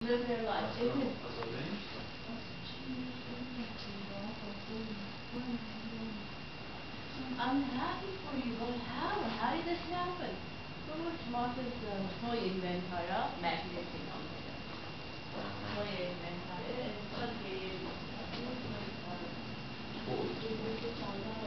live their life. I'm happy for you, but how? How did this happen? George Martha's toy inventor, magnetic toy inventor.